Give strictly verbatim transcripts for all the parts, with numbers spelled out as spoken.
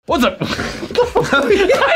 What's up? What's up,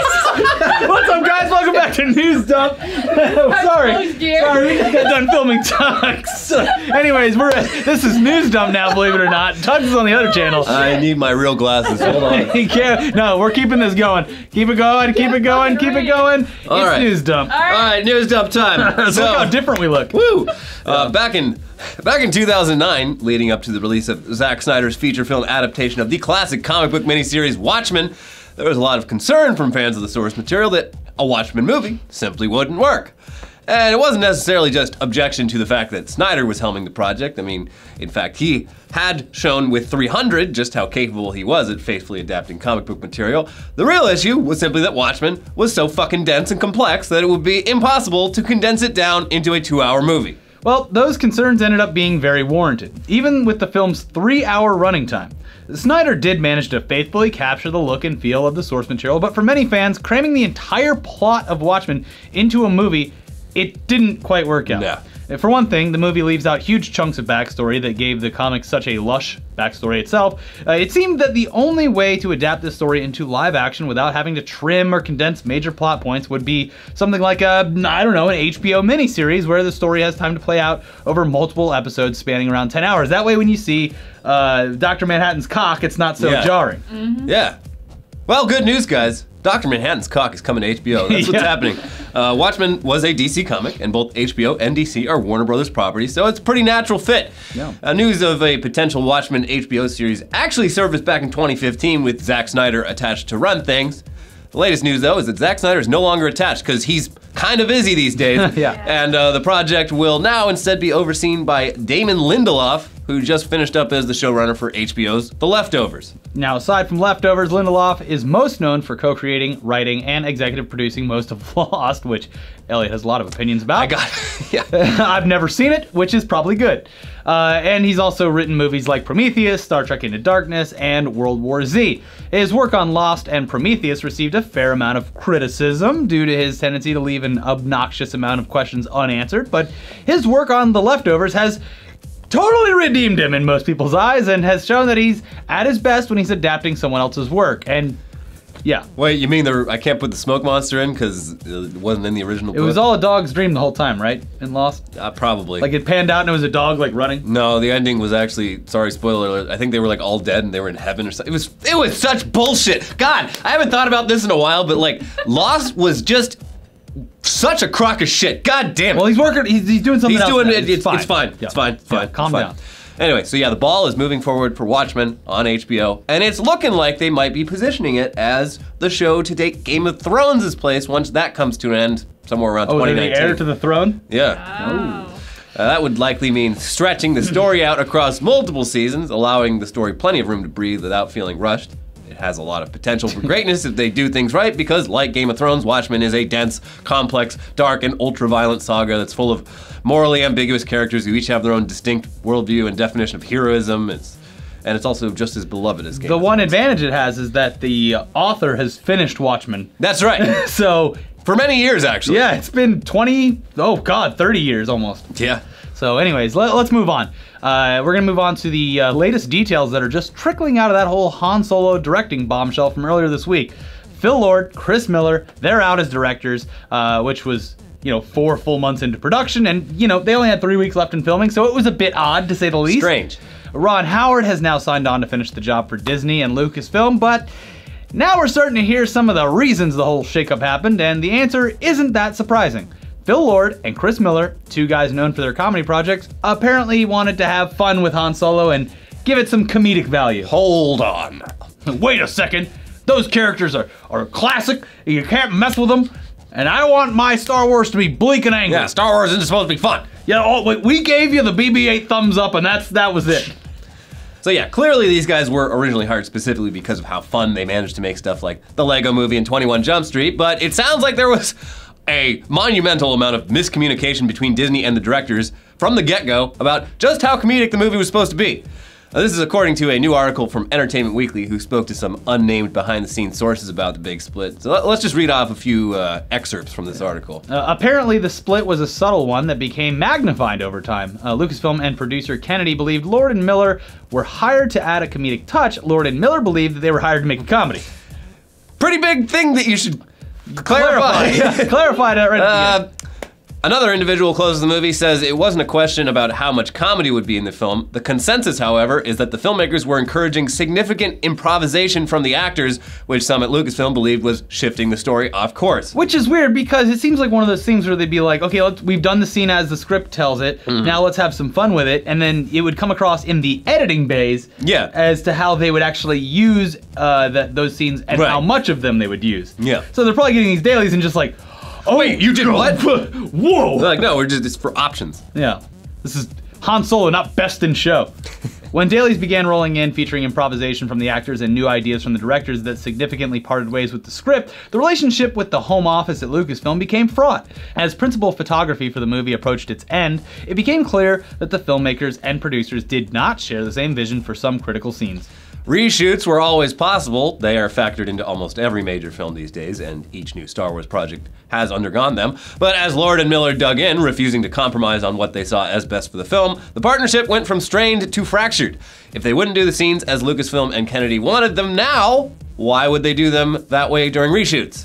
guys? Welcome back to News Dump. Sorry, sorry, we just got done filming Tux. Anyways, we're this is News Dump now. Believe it or not, Tux is on the other channel. I need my real glasses. Hold on. He can't. No, we're keeping this going. Keep it going. Keep it going. Keep it going. All it's right. News Dump. All right, News Dump time. So look how different we look. Woo! Uh, back in back in two thousand nine, leading up to the release of Zack Snyder's feature film adaptation of the classic comic book miniseries Watchmen, there was a lot of concern from fans of the source material that a Watchmen movie simply wouldn't work. And it wasn't necessarily just objection to the fact that Snyder was helming the project. I mean, in fact, he had shown with three hundred just how capable he was at faithfully adapting comic book material. The real issue was simply that Watchmen was so fucking dense and complex that it would be impossible to condense it down into a two-hour movie. Well, those concerns ended up being very warranted, even with the film's three-hour running time. Snyder did manage to faithfully capture the look and feel of the source material, but for many fans, cramming the entire plot of Watchmen into a movie, it didn't quite work out. Yeah. For one thing, the movie leaves out huge chunks of backstory that gave the comics such a lush backstory itself. Uh, it seemed that the only way to adapt this story into live action without having to trim or condense major plot points would be something like a, I don't know, an H B O miniseries where the story has time to play out over multiple episodes spanning around ten hours. That way when you see uh, Doctor Manhattan's cock, it's not so Yeah. jarring. Mm-hmm. Yeah. Well, good news, guys. Doctor Manhattan's cock is coming to H B O. That's what's Yeah. happening. Uh, Watchmen was a D C comic, and both H B O and D C are Warner Brothers properties, so it's a pretty natural fit. Yeah. Uh, news of a potential Watchmen H B O series actually surfaced back in twenty fifteen with Zack Snyder attached to run things. The latest news, though, is that Zack Snyder is no longer attached because he's kind of busy these days. Yeah. And uh, the project will now instead be overseen by Damon Lindelof, who just finished up as the showrunner for H B O's The Leftovers. Now, aside from Leftovers, Lindelof is most known for co-creating, writing, and executive producing most of Lost, which Elliot has a lot of opinions about. I got, yeah. I've never seen it, which is probably good. Uh, and he's also written movies like Prometheus, Star Trek Into Darkness, and World War Z. His work on Lost and Prometheus received a fair amount of criticism due to his tendency to leave an obnoxious amount of questions unanswered, but his work on The Leftovers has totally redeemed him in most people's eyes and has shown that he's at his best when he's adapting someone else's work. And yeah. Wait, you mean there, I can't put the smoke monster in because it wasn't in the original It book? was all a dog's dream the whole time, right? In Lost? Uh, probably. Like it panned out and it was a dog like running? No, the ending was actually, sorry, spoiler alert, I think they were like all dead and they were in heaven or something. It was, it was such bullshit. God, I haven't thought about this in a while, but like, Lost was just such a crock of shit. God damn it. Well, he's working, he's, he's doing something He's else. doing now. it, it's, it's fine, Yeah. it's fine, it's fine. Yeah, calm it's fine. down. Anyway, so yeah, the ball is moving forward for Watchmen on H B O, and it's looking like they might be positioning it as the show to take Game of Thrones' place once that comes to an end somewhere around Oh, twenty they're nineteen. the heir to the throne? Yeah. Oh. Uh, that would likely mean stretching the story out across multiple seasons, allowing the story plenty of room to breathe without feeling rushed. It has a lot of potential for greatness if they do things right, because like Game of Thrones, Watchmen is a dense, complex, dark, and ultra-violent saga that's full of morally ambiguous characters who each have their own distinct worldview and definition of heroism. It's, and it's also just as beloved as Game The of one Thrones. advantage it has is that the author has finished Watchmen. That's right. So, For many years, actually. yeah, it's been twenty, oh god, thirty years almost. Yeah. So anyways, let, let's move on. Uh, we're gonna move on to the uh, latest details that are just trickling out of that whole Han Solo directing bombshell from earlier this week. Phil Lord, Chris Miller, they're out as directors, uh, which was, you know, four full months into production, and, you know, they only had three weeks left in filming, so it was a bit odd, to say the least. Strange. Ron Howard has now signed on to finish the job for Disney and Lucasfilm, but now we're starting to hear some of the reasons the whole shakeup happened, and the answer isn't that surprising. Phil Lord and Chris Miller, two guys known for their comedy projects, apparently wanted to have fun with Han Solo and give it some comedic value. Hold on. Wait a second, those characters are, are classic, you can't mess with them, and I want my Star Wars to be bleak and angry. Yeah, Star Wars isn't supposed to be fun. Yeah, oh, wait, we gave you the B B eight thumbs up and that's that was it. So yeah, clearly these guys were originally hired specifically because of how fun they managed to make stuff like the Lego Movie and twenty-one Jump Street, but it sounds like there was a monumental amount of miscommunication between Disney and the directors from the get-go about just how comedic the movie was supposed to be. Now, this is according to a new article from Entertainment Weekly, who spoke to some unnamed behind-the-scenes sources about the big split. So let, let's just read off a few uh, excerpts from this article. Uh, apparently, the split was a subtle one that became magnified over time. Uh, Lucasfilm and producer Kennedy believed Lord and Miller were hired to add a comedic touch. Lord and Miller believed that they were hired to make a comedy. pretty big thing that you should clarify. Clarify, yeah, clarify that right at the end. Another individual closes the movie says it wasn't a question about how much comedy would be in the film. The consensus, however, is that the filmmakers were encouraging significant improvisation from the actors, which some at Lucasfilm believed was shifting the story off course. Which is weird because it seems like one of those things where they'd be like, okay, let's, we've done the scene as the script tells it, mm-hmm. now let's have some fun with it, and then it would come across in the editing bays yeah. as to how they would actually use uh, that, those scenes and right. how much of them they would use. Yeah. So they're probably getting these dailies and just like, oh, wait, you did what? Whoa! They're like, no, we're just, it's for options. Yeah. This is Han Solo, not best in show. When dailies began rolling in, featuring improvisation from the actors and new ideas from the directors that significantly parted ways with the script, the relationship with the home office at Lucasfilm became fraught. As principal photography for the movie approached its end, it became clear that the filmmakers and producers did not share the same vision for some critical scenes. Reshoots were always possible. They are factored into almost every major film these days, and each new Star Wars project has undergone them. But as Lord and Miller dug in, refusing to compromise on what they saw as best for the film, the partnership went from strained to fractured. If they wouldn't do the scenes as Lucasfilm and Kennedy wanted them now, why would they do them that way during reshoots?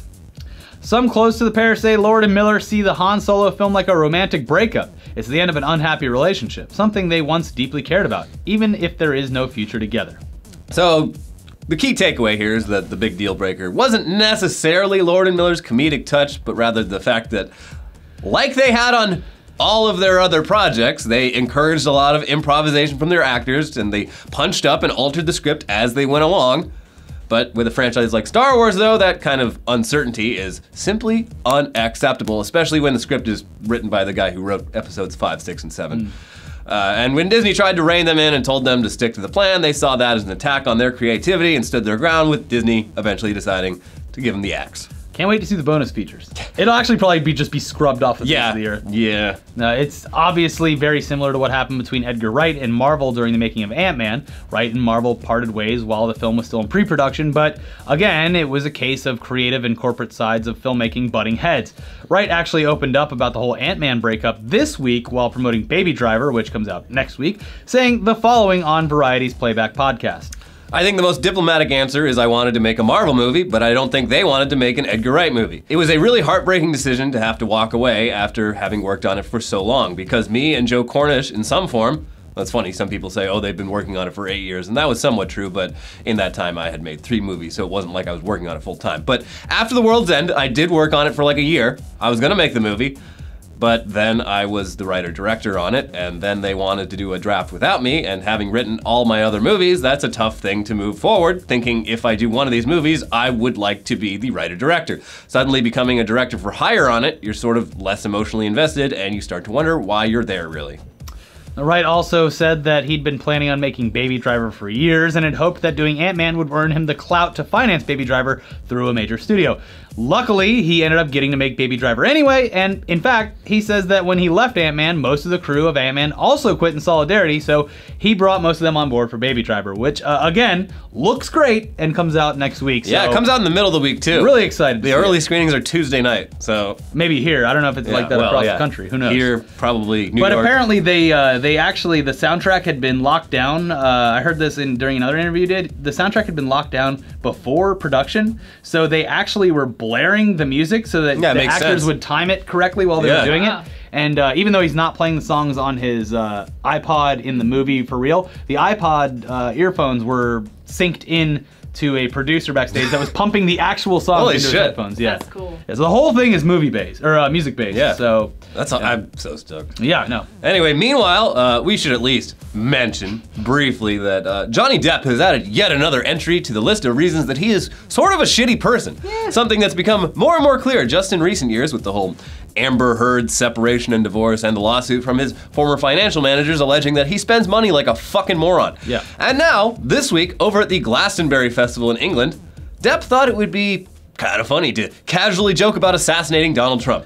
Some close to the pair say Lord and Miller see the Han Solo film like a romantic breakup. It's the end of an unhappy relationship, something they once deeply cared about, even if there is no future together. So, the key takeaway here is that the big deal breaker wasn't necessarily Lord and Miller's comedic touch, but rather the fact that, like they had on all of their other projects, they encouraged a lot of improvisation from their actors, and they punched up and altered the script as they went along. But with a franchise like Star Wars, though, that kind of uncertainty is simply unacceptable, especially when the script is written by the guy who wrote episodes five, six, and seven. Mm. Uh, and when Disney tried to rein them in and told them to stick to the plan, they saw that as an attack on their creativity and stood their ground, with Disney eventually deciding to give them the axe. Can't wait to see the bonus features. It'll actually probably be just be scrubbed off the face yeah. of the earth. Yeah. Uh, it's obviously very similar to what happened between Edgar Wright and Marvel during the making of Ant-Man. Wright and Marvel parted ways while the film was still in pre-production, but again, it was a case of creative and corporate sides of filmmaking butting heads. Wright actually opened up about the whole Ant-Man breakup this week while promoting Baby Driver, which comes out next week, saying the following on Variety's Playback podcast. I think the most diplomatic answer is I wanted to make a Marvel movie, but I don't think they wanted to make an Edgar Wright movie. It was a really heartbreaking decision to have to walk away after having worked on it for so long, because me and Joe Cornish, in some form, that's funny, some people say, oh, they've been working on it for eight years, and that was somewhat true, but in that time I had made three movies, so it wasn't like I was working on it full time. But after The World's End, I did work on it for like a year. I was gonna make the movie, but then I was the writer-director on it, and then they wanted to do a draft without me, and having written all my other movies, that's a tough thing to move forward, thinking if I do one of these movies, I would like to be the writer-director. Suddenly becoming a director for hire on it, you're sort of less emotionally invested, and you start to wonder why you're there, really. Wright also said that he'd been planning on making Baby Driver for years and had hoped that doing Ant-Man would earn him the clout to finance Baby Driver through a major studio. Luckily, he ended up getting to make Baby Driver anyway, and in fact, he says that when he left Ant-Man, most of the crew of Ant-Man also quit in solidarity, so he brought most of them on board for Baby Driver, which, uh, again, looks great and comes out next week. So yeah, it comes out in the middle of the week, too. Really excited. The early it. screenings are Tuesday night, so... Maybe here. I don't know if it's yeah, like that well, across yeah. the country. Who knows? Here, probably New but York. But apparently they uh, they actually, the soundtrack had been locked down. Uh, I heard this in during another interview you did. The soundtrack had been locked down before production, so they actually were blaring the music so that yeah, the actors sense. would time it correctly while they yeah. were doing wow. it. And uh, even though he's not playing the songs on his uh, iPod in the movie for real, the iPod uh, earphones were synced in to a producer backstage that was pumping the actual songs Holy into shit. his headphones. Yeah. That's cool. Yeah, so the whole thing is movie based or uh, music based. Yeah. So that's all, yeah. I'm so stoked. Yeah, no. Anyway, meanwhile, uh, we should at least mention briefly that uh, Johnny Depp has added yet another entry to the list of reasons that he is sort of a shitty person. Yeah. Something that's become more and more clear just in recent years with the whole Amber Heard separation and divorce and the lawsuit from his former financial managers alleging that he spends money like a fucking moron. Yeah. And now, this week, over at the Glastonbury Festival in England, Depp thought it would be kind of funny to casually joke about assassinating Donald Trump.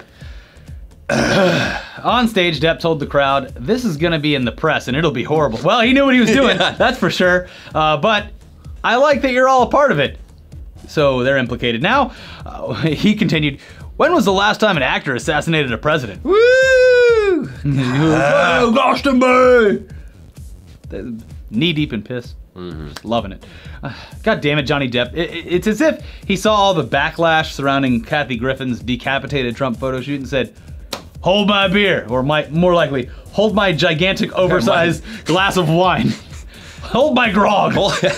On stage, Depp told the crowd, "This is gonna be in the press and it'll be horrible." Well, he knew what he was doing, yeah. that's for sure. Uh, but I like that you're all a part of it. So they're implicated. Now, uh, he continued, "When was the last time an actor assassinated a president?" Woo! Oh, Glastonbury! Knee deep in piss. Mm-hmm. Just loving it. Uh, God damn it, Johnny Depp. It, it, it's as if he saw all the backlash surrounding Kathy Griffin's decapitated Trump photo shoot and said, hold my beer, or my, more likely, hold my gigantic oversized glass of wine. Hold my grog.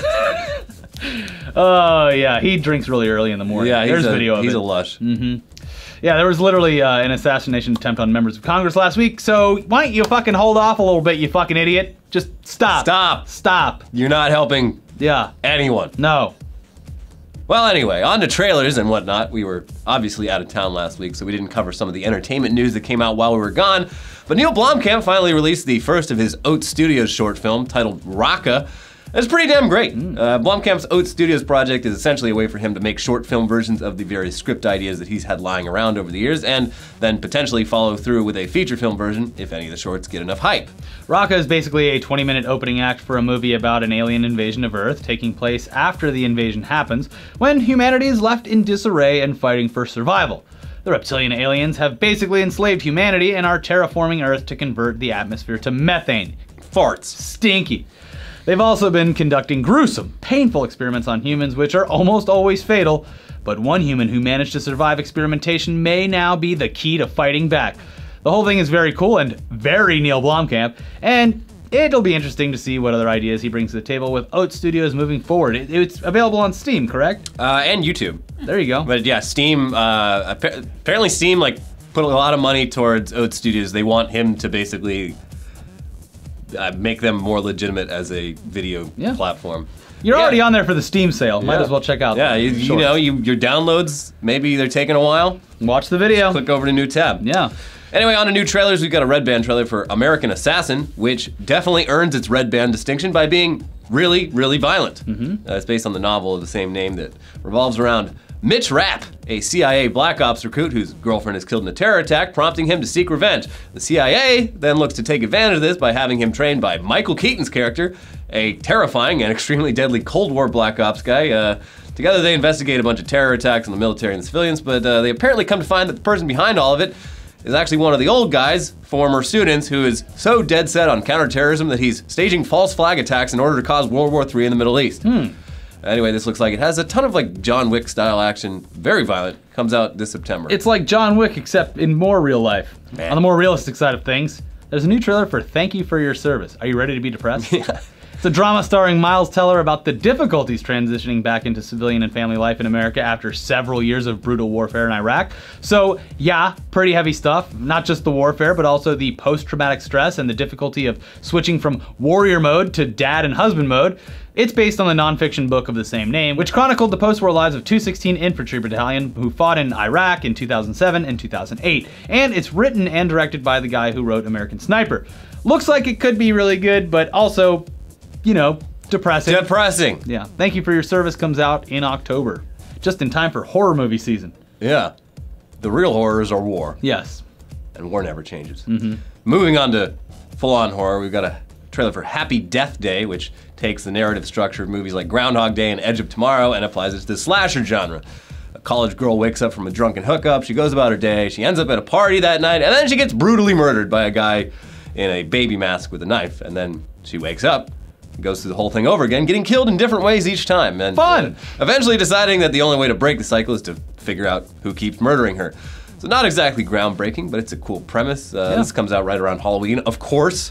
Oh, yeah, he drinks really early in the morning. Yeah, he's There's a, video of he's it. a lush. Mm-hmm. Yeah, there was literally uh, an assassination attempt on members of Congress last week, so why don't you fucking hold off a little bit, you fucking idiot? Just stop. Stop. Stop. You're not helping Yeah. anyone. No. Well, anyway, on to trailers and whatnot. We were obviously out of town last week, so we didn't cover some of the entertainment news that came out while we were gone. But Neil Blomkamp finally released the first of his Oat Studios short film titled Raqqa. It's pretty damn great. Mm. Uh, Blomkamp's Oat Studios project is essentially a way for him to make short film versions of the various script ideas that he's had lying around over the years, and then potentially follow through with a feature film version if any of the shorts get enough hype. Raqqa is basically a twenty minute opening act for a movie about an alien invasion of Earth taking place after the invasion happens, when humanity is left in disarray and fighting for survival. The reptilian aliens have basically enslaved humanity and are terraforming Earth to convert the atmosphere to methane. Farts. Stinky. They've also been conducting gruesome, painful experiments on humans, which are almost always fatal, but one human who managed to survive experimentation may now be the key to fighting back. The whole thing is very cool and very Neil Blomkamp, and it'll be interesting to see what other ideas he brings to the table with Oat Studios moving forward. It, it's available on Steam, correct? Uh, and YouTube. There you go. But yeah, Steam, uh, apparently Steam like put a lot of money towards Oat Studios. They want him to basically Uh, make them more legitimate as a video yeah. platform. You're yeah. already on there for the Steam sale. Might yeah. as well check out. Yeah, you, you know, you, your downloads, maybe they're taking a while. Watch the video. Click over to new tab. Yeah. Anyway, on to new trailers. We've got a Red Band trailer for American Assassin, which definitely earns its Red Band distinction by being really, really violent. Mm-hmm. uh, it's based on the novel of the same name that revolves around Mitch Rapp, a C I A Black Ops recruit whose girlfriend is killed in a terror attack, prompting him to seek revenge. The C I A then looks to take advantage of this by having him trained by Michael Keaton's character, a terrifying and extremely deadly Cold War Black Ops guy. Uh, together they investigate a bunch of terror attacks on the military and the civilians, but uh, they apparently come to find that the person behind all of it is actually one of the old guys, former students, who is so dead set on counterterrorism that he's staging false flag attacks in order to cause World War Three in the Middle East. Hmm. Anyway, this looks like it has a ton of like John Wick style action, very violent, comes out this September. It's like John Wick except in more real life. Man. On the more realistic side of things, there's a new trailer for Thank You for Your Service. Are you ready to be depressed? Yeah. It's a drama starring Miles Teller about the difficulties transitioning back into civilian and family life in America after several years of brutal warfare in Iraq. So yeah, pretty heavy stuff. Not just the warfare, but also the post-traumatic stress and the difficulty of switching from warrior mode to dad and husband mode. It's based on the nonfiction book of the same name, which chronicled the post-war lives of two sixteen Infantry Battalion who fought in Iraq in two thousand seven and two thousand eight. And it's written and directed by the guy who wrote American Sniper. Looks like it could be really good, but also, you know, depressing. Depressing. Yeah. Thank You for Your Service comes out in October, just in time for horror movie season. Yeah. The real horrors are war. Yes. And war never changes. Mm-hmm. Moving on to full-on horror, we've got a trailer for Happy Death Day, which takes the narrative structure of movies like Groundhog Day and Edge of Tomorrow and applies it to the slasher genre. A college girl wakes up from a drunken hookup, she goes about her day, she ends up at a party that night, and then she gets brutally murdered by a guy in a baby mask with a knife, and then she wakes up, goes through the whole thing over again, getting killed in different ways each time. And fun! Uh, eventually deciding that the only way to break the cycle is to figure out who keeps murdering her. So not exactly groundbreaking, but it's a cool premise. Uh, Yeah. This comes out right around Halloween, of course.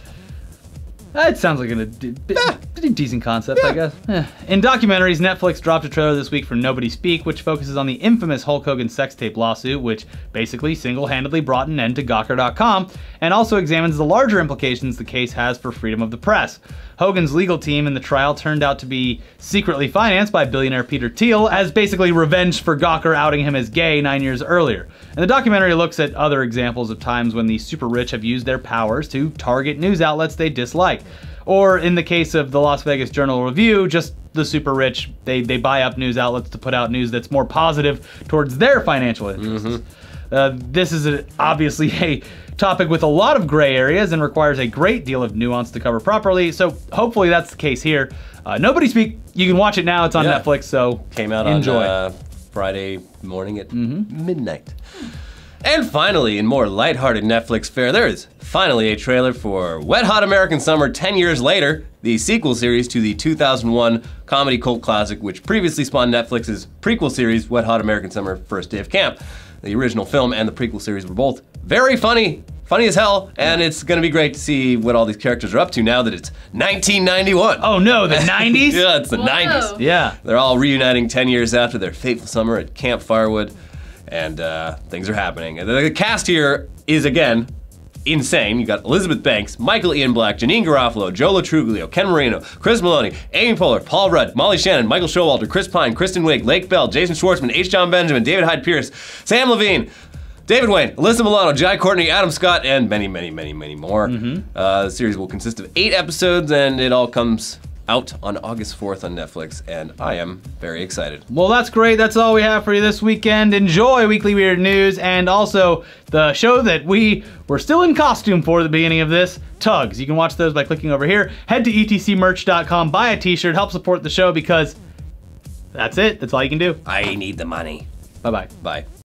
That sounds like a d- d- Yeah. pretty decent concept, Yeah. I guess. Eh. In documentaries, Netflix dropped a trailer this week for Nobody Speak, which focuses on the infamous Hulk Hogan sex tape lawsuit, which basically single-handedly brought an end to Gawker dot com, and also examines the larger implications the case has for freedom of the press. Hogan's legal team in the trial turned out to be secretly financed by billionaire Peter Thiel as basically revenge for Gawker outing him as gay nine years earlier. And the documentary looks at other examples of times when the super rich have used their powers to target news outlets they dislike. Or in the case of the Las Vegas Journal-Review, just the super rich, they, they buy up news outlets to put out news that's more positive towards their financial interests. Mm-hmm. Uh, this is a, obviously a topic with a lot of gray areas and requires a great deal of nuance to cover properly, so hopefully that's the case here. Uh, Nobody Speak, you can watch it now, it's on Yeah. Netflix, so Came out enjoy. on uh, Friday morning at mm-hmm. midnight. And finally, in more lighthearted Netflix fare, there is finally a trailer for Wet Hot American Summer ten years later, the sequel series to the two thousand one comedy cult classic, which previously spawned Netflix's prequel series, Wet Hot American Summer First Day of Camp. The original film and the prequel series were both very funny, funny as hell, and it's gonna be great to see what all these characters are up to now that it's nineteen ninety-one. Oh no, the nineties? Yeah, it's the Whoa. nineties. Yeah. They're all reuniting ten years after their fateful summer at Camp Firewood, and uh, things are happening. And the cast here is, again, insane. You got Elizabeth Banks, Michael Ian Black, Janine Garofalo, Joe Latruglio, Ken Marino, Chris Maloney, Amy Poehler, Paul Rudd, Molly Shannon, Michael Showalter, Chris Pine, Kristen Wiig, Lake Bell, Jason Schwartzman, H. John Benjamin, David Hyde Pierce, Sam Levine, David Wayne, Alyssa Milano, Jai Courtney, Adam Scott, and many, many, many, many more. Mm-hmm. Uh, the series will consist of eight episodes, and it all comes out on August fourth on Netflix, and I am very excited. Well, that's great. That's all we have for you this weekend. Enjoy Weekly Weird News and also the show that we were still in costume for at the beginning of this, Tugs. You can watch those by clicking over here. Head to E T C merch dot com, buy a t-shirt, help support the show because that's it. That's all you can do. I need the money. Bye-bye. Bye.